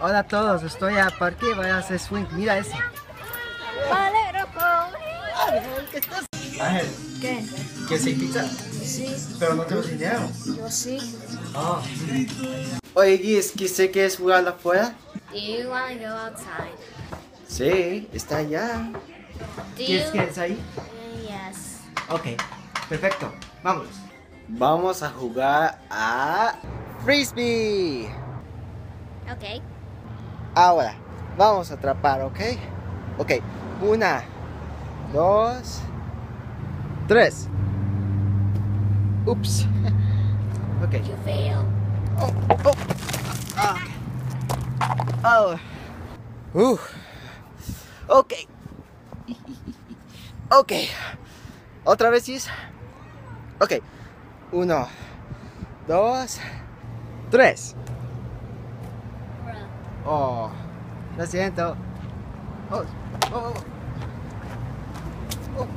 Hola a todos, estoy a parque, voy a hacer swing. Mira eso. Vale, loco. ¿Qué estás? Ángel, ¿Qué? ¿quieres ir pizza? Sí, Pero no tengo dinero. yo sí. Ah. Oye, Guis, ¿quieres jugar afuera? Do you want to go outside? Sí, está allá. Do ¿Quieres ahí? Yes. Ok, perfecto. Vamos. Vamos a jugar a Frisbee. Okay. Ahora, vamos a atrapar, ¿ok? Ok, 1, 2, 3. Ups. Ok. You fail. Oh, oh. Ah. Oh. Ok. Ok. Otra vez, Gis. Ok. 1, 2, 3. Oh, lo siento. Oh, oh, oh.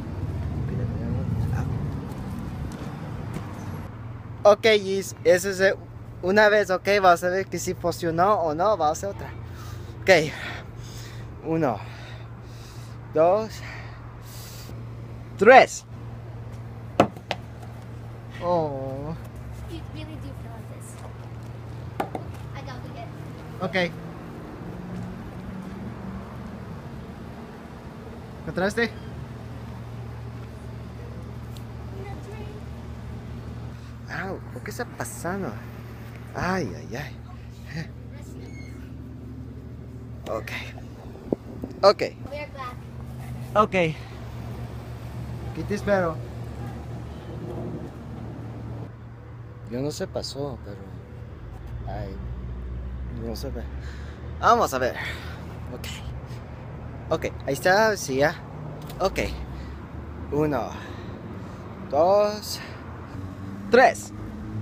Ok, Gis, eso es una vez, ok, vamos a ver que si funcionó o no, vamos a hacer otra. Ok, 1, 2, 3. Oh, You really do feel like this. I got it. ok. ¿Encontraste? Au, ¿por qué está pasando? Ay, ay, ay. Ok. Ok. We're back. Ok. Aquí te espero. Yo no sé pasó, pero... Ay, no sé. Vamos a ver. Ok. Ok, ahí está, sí, ya. Ok. 1, 2, 3.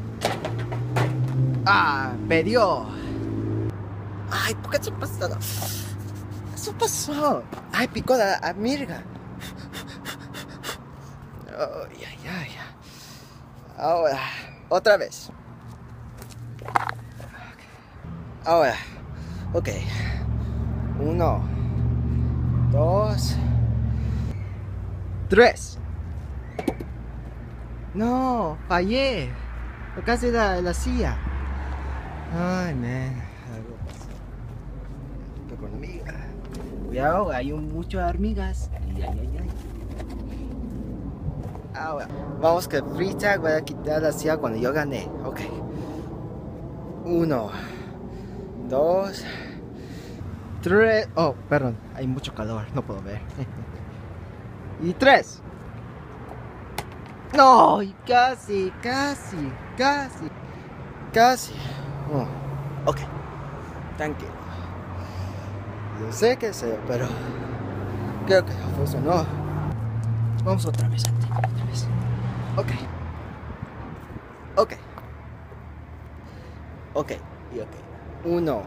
Ah, me dio. Ay, ¿por qué eso pasó? Eso pasó. Ay, picó la mirga. Ay, ay, ay. Ahora, otra vez. Ahora, ok. 1, 2, 3. No, fallé. Casi la silla. Ay, man. Algo pasó. Tocó una hormiga. Cuidado, hay muchas hormigas. Ay, ay, ay. Ahora, vamos que free tag voy a quitar la silla cuando yo gané. Ok. 1, 2, 3. Oh, perdón. Hay mucho calor. No puedo ver. Y 3. No, y casi. Oh, ok. Tranquilo. Yo sé que sé, pero creo que no funcionó. Vamos otra vez, otra vez. Ok. Ok. Ok. Y ok. 1,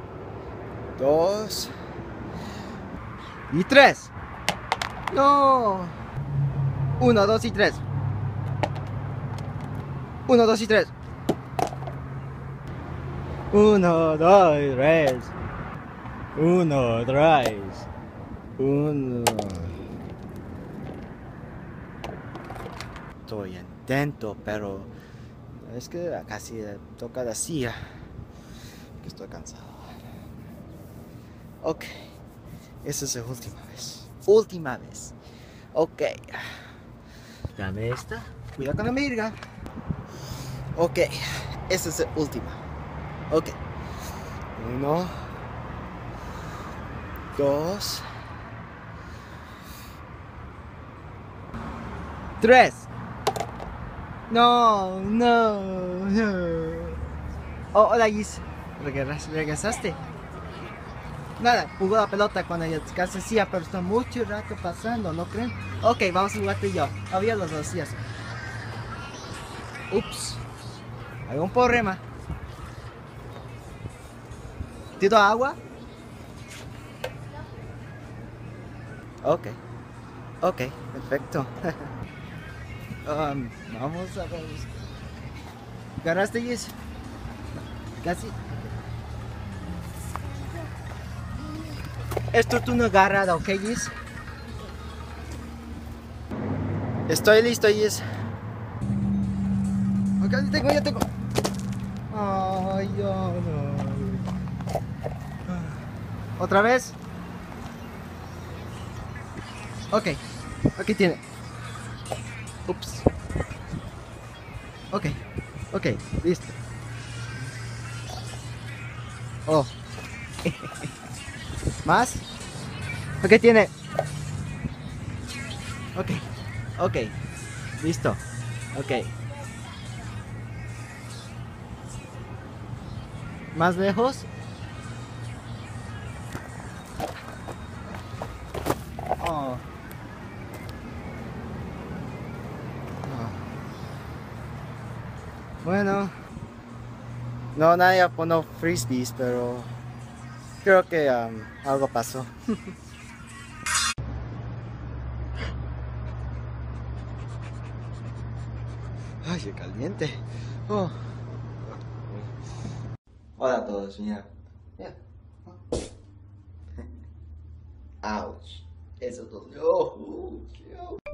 2 y 3. No. 1, 2 y 3. 1, 2 y 3. 1, 2 y 3. 1, 3. 1. Estoy intento, pero es que casi toca la silla. Que estoy cansado. Ok. Esa es la última vez. Última vez. Ok. Dame esta. Cuidado con la mirga. Ok. Esa es la última. Ok. 1, 2, 3. No. Oh, hola, Gis. ¿Regresaste? Nada, jugó la pelota cuando ella casi hacía, pero está mucho rato pasando, ¿no creen? Ok, vamos a jugar tú y yo. Había los dos días. Ups. Hay un problema. ¿Te doy agua? Ok. Ok, perfecto. Vamos a ver. ¿Ganaste, Gis? Casi. Es tu turno agarrada, ¿ok, Gis? Estoy listo, Gis. Ok, ya tengo. Ay, no. ¿Otra vez? Ok, aquí tiene. Ups. Ok, listo. Oh. ¿Más? Ok, tiene. Ok, listo. Ok. ¿Más lejos? Oh. Oh. Bueno. No, nadie pone frisbees, pero creo que algo pasó. Ay, qué caliente. Oh. Hola a todos, mira. Mira. Ouch. Eso dolió.